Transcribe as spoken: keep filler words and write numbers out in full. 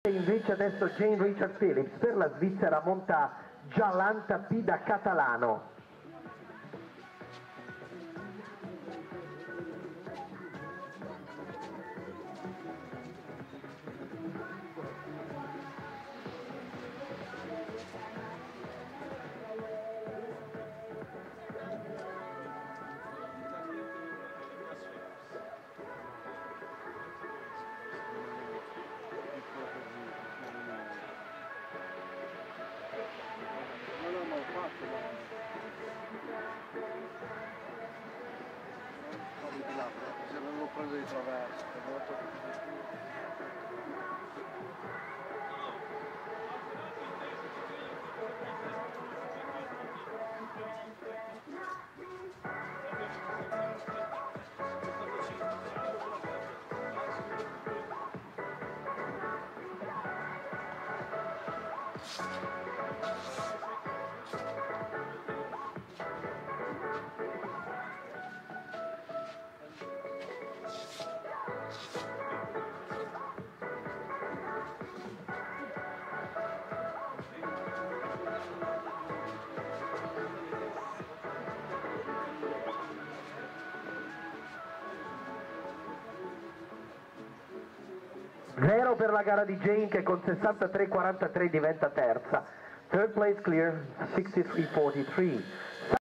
Invece adesso Jane Richard Phillips, per la Svizzera monta Giallanta P da Catalano. Se avevo preso di traverso, Zero per la gara di Jane che con sessantatré quarantatré diventa terza. Third place clear, sixty-three forty-three.